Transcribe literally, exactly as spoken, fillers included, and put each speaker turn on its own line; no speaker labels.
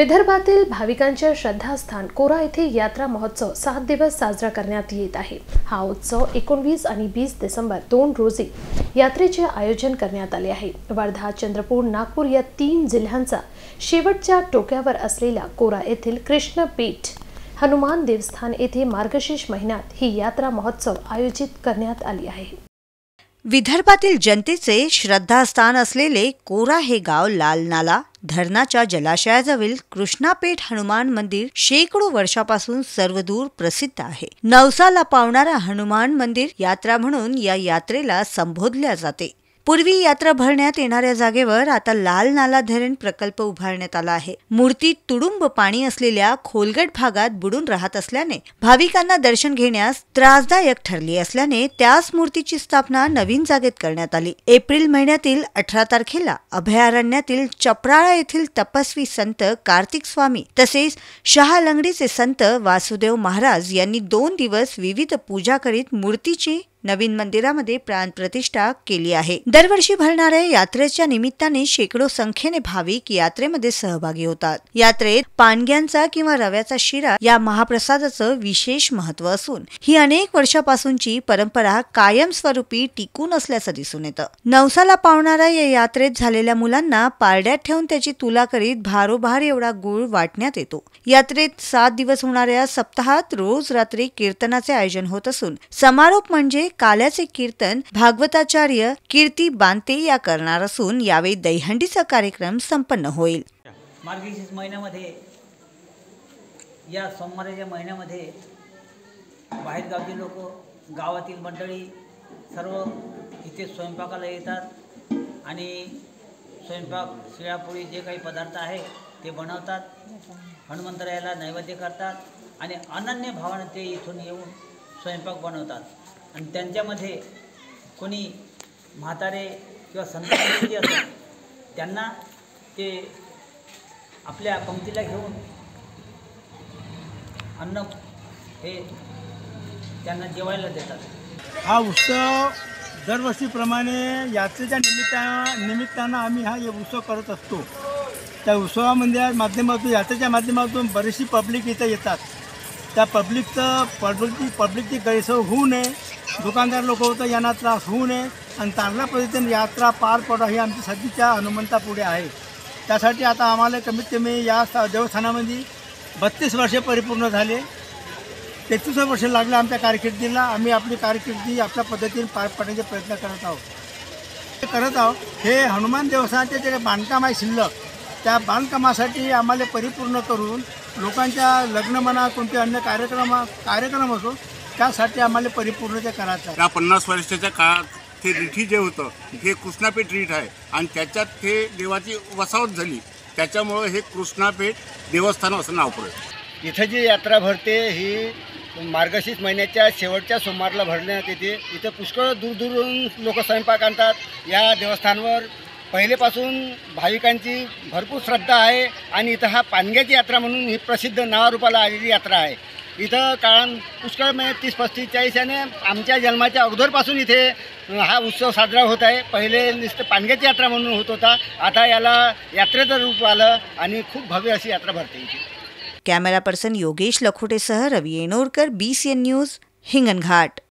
विदर्भातील भाविकांचे श्रद्धास्थान कोरा येथे यात्रा महोत्सव सात दिवस साजरा करण्यात येत आहे। हा उत्सव एकोणवीस आणि वीस डिसेंबर दोन रोजी यात्रेचे आयोजन करण्यात आले आहे। वर्धा, चंद्रपूर, नागपूर या तीन जिल्ह्यांचा शेवटच्या टोक्यावर असलेल्या कोरा येथील कृष्णपीठ हनुमान देवस्थान येथे मार्गशीर्ष महिन्यात ही यात्रा महोत्सव आयोजित करण्यात आली आहे।
विदर्भातील जनतेचे श्रद्धास्थान असलेले कोरा हे गाव लाल नाला धरणाच्या जलाशयाजवळ कृष्णापेठ हनुमान मंदिर शेकडो वर्षापासून सर्वदूर प्रसिद्ध आहे। नवसाला पावणारा हनुमान मंदिर यात्रा म्हणून या यात्रेला संबोधल्या जाते। पूर्वी यात्रा भरण्यात येणाऱ्या जागेवर आता लाल नाला धरण प्रकल्प उभारण्यात आला आहे। मूर्ती तुडुंब पाणी असलेल्या खोलगट भागात बुडून राहत असल्याने भाविकांना दर्शन घेण्यास त्रासदायक ठरली असल्याने त्याच मूर्तीची स्थापना नवीन जागेत करण्यात आली। एप्रिल महिन्यातील अठरा तारखेला अभयारण्यातील चपराळा येथील तपस्वी संत कार्तिक स्वामी तसेच शहालंगडीचे संत वासुदेव महाराज यांनी दोन दिवस विविध पूजा करीत मूर्तीची नवीन मंदिरामध्ये प्राणप्रतिष्ठा केली आहे। दरवर्षी भरणाऱ्या यात्रेच्या निमित्ताने शेकडो संख्येने भाविक यात्रेमध्ये सहभागी होतात। यात्रेत पानग्यांचा किंवा रव्याचा शिरा या महाप्रसादाचं विशेष महत्त्व असून ही अनेक वर्षापासूनची परंपरा कायमस्वरूपी टिकून असल्याचं दिसून येतं। नवसाला पावणाऱ्या या यात्रेत झालेल्या मुलांना पारड्यात ठेवून त्याची तुला करीत भारोभार एवढा गुळ वाटण्यात येतो। यात्रेत सात दिवस होणाऱ्या सप्ताहात रोज रात्री कीर्तनाचे आयोजन होत असून समारोप म्हणजे काल्याचे कीर्तन भागवताचार्य कीर्ती बांते या करणार असून यावेळी दहीहंडीचा कार्यक्रम संपन्न होईल।
मार्गशीर्ष महिन्यामध्ये या सोमवारच्या महिन्यामध्ये बाहेरगावचे लोक, गावातील मंडळी सर्व इथे स्वयंपाकाला येतात आणि स्वयंपाक शिळापोळी जे काही पदार्थ आहे ते बनवतात, हनुमंतरायाला नैवेद्य करतात आणि अनन्य भावाने ते इथून येऊन स्वयंपाक बनवतात। आणि त्यांच्यामध्ये कोणी म्हातारे किंवा संत जे असतात त्यांना ते आपल्या पंक्तीला घेऊन अन्न हे त्यांना जेवायला देतात।
हा उत्सव दरवर्षीप्रमाणे यात्रेच्या निमित्तानं निमित्तानं आम्ही हा उत्सव करत असतो। त्या उत्सवामध्ये माध्यमातून यात्रेच्या माध्यमातून बरीचशी पब्लिक इथं येतात। त्या पब्लिकचं पब्लिकची पब्लिकची गैरसोय होऊ नये, दुकानदार लोक होतं यांना त्रास होऊ नये आणि चांगल्या पद्धतीने यात्रा पार पडा ही आमची सध्याच्या हनुमंतापुढे आहे। त्यासाठी आता आम्हाला कमीत कमी या देवस्थानामध्ये बत्तीस वर्षे परिपूर्ण झाले। तेहतीस वर्ष लागले आमच्या कारकिर्दीला। आम्ही आपली कारकिर्दी आपल्या पद्धतीने पार पाडण्याचे प्रयत्न करत आहोत करत आहोत हे हनुमान देवस्थानाचे जे बांधकाम आहे शिल्लक, त्या बांधकामासाठी आम्हाला परिपूर्ण करून लोकांच्या लग्न म्हणा कोणते अन्य कार्यक्रम कार्यक्रम असो त्यासाठी आम्हाला परिपूर्ण ते करायचं आहे।
त्या पन्नास वर्षाच्या काळात ते रिठी जे होतं हे कृष्णापेठ रिठ आहे आणि त्याच्यात ते देवाची वसावत झाली, त्याच्यामुळं हे कृष्णापेठ देवस्थान असं नाव पडलं।
इथं जी यात्रा भरते ही मार्गशीर्ष महिन्याच्या शेवटच्या सोमवारला भरण्यात येते। इथं पुष्कळ दूरदूरून लोक स्वयंपाक आणतात। या देवस्थानावर पहिलेपासून भाविकांची भरपूर श्रद्धा आहे आणि इथं हा पानग्याची यात्रा म्हणून ही प्रसिद्ध नावारूपाला आलेली यात्रा आहे। इथं कारण पुष्कळ म्हणजे तीस पस्तीस चाळीस याने आमच्या जन्माच्या अगोदरपासून इथे हा उत्सव साजरा होत आहे। पहिले नुसतं पानग्याची यात्रा म्हणून होत होता, आता याला यात्रेचं रूप आलं आणि खूप भव्य अशी यात्रा भरते इथे।
कॅमेरा पर्सन योगेश लखोटेसह Ravi Yenorkar, B C N news, Hinganghat.